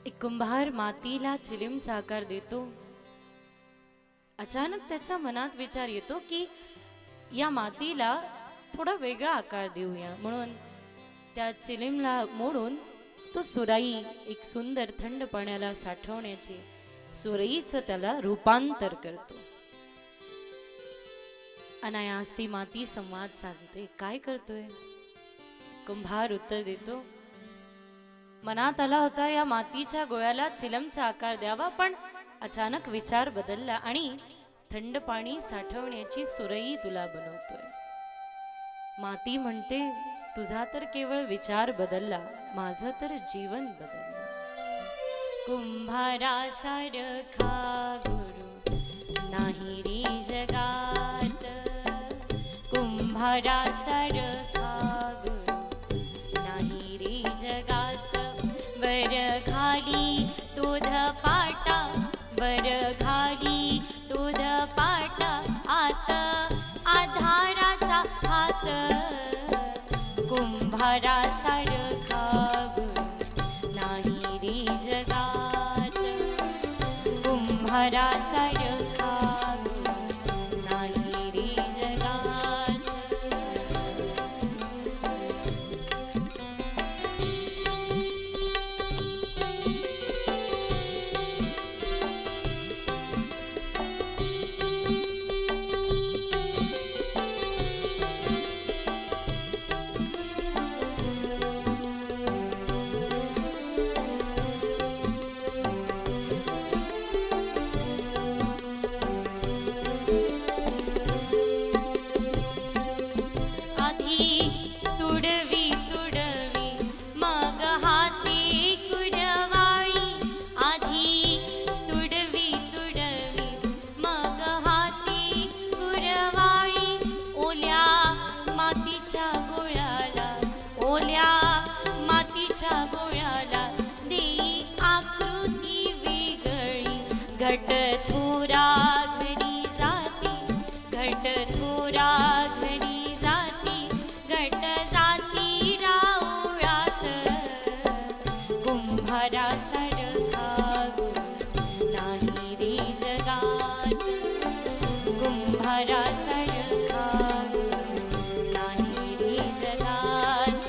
एक कुंभार मातीला चिलीमचा आकार देतो. अचानक त्याच्या मनात विचार येतो की या मातीला थोडा वेगळा आकार देऊया. म्हणून त्या चिलीमला मोडून तो सुराई, एक सुंदर थंड पाण्याला साठवण्याचे सुरईचं त्याला रूपांतर करतो. अनायास ती माती संवाद साधते. काय करतोय? कुंभार उत्तर देतो, मनात आला होता या मातीच्या गोळ्याला चिलमचा आकार द्यावा, पण अचानक विचार बदलला आणि थंड पाणी साठवण्याची सुरई तुला बनवतोय. माती म्हणते, तुझा तर केवळ विचार बदलला, माझं तर जीवन बदललं. कुंभारासारखा गुरु नाही रे जगात, कुंभारासारखा गुरु नाही रे जगात. वर घाली तोध पाटा, वर घाली तोध पाटा, आत आधाराचा हात. कुंभारासारखा गुरु नाही रे जगात, कुंभारासारखा गुरु नाही रे जगात. ओल्या मातीच्या गोळ्याला देई आकृती वेगळी. घट थोरा घरी जाती, घट थोरा घरी जाती, घट जाती राऊळात. कुंभारासारखा गुरु नाही रे जगात, कुंभारासारखा गुरु नाही रे जगात.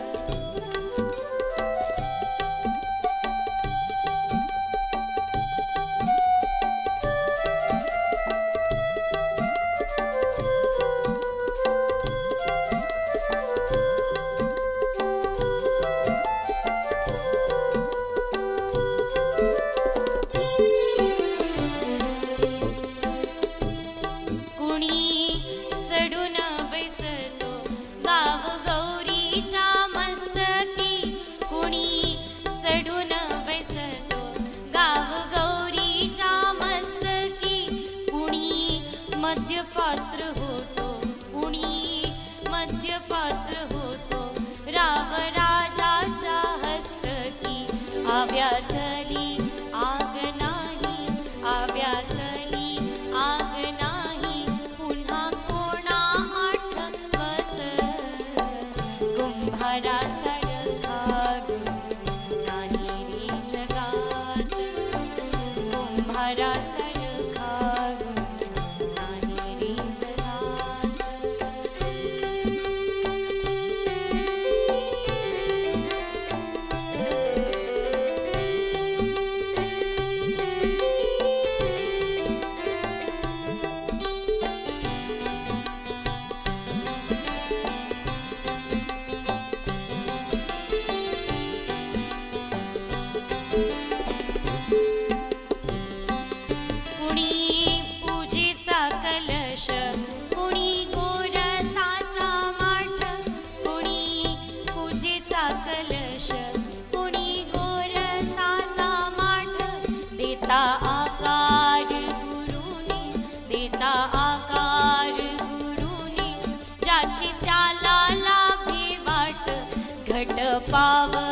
मध्यपात्र होतो कुणी, मध्यपात्र होतो राव राजाच्या हस्तकी. आव्यातली आग नाही, आव्यातली आग नाही, पुन्हा कोणा आठवत. कुंभारासारखा गुरु नाही रे जगात, कुंभारासारखा गुरु नाही रे जगात. देता आकार गुरुने, देता आकार गुरुने, ज्याची त्याला लाभे वाट. घट पाव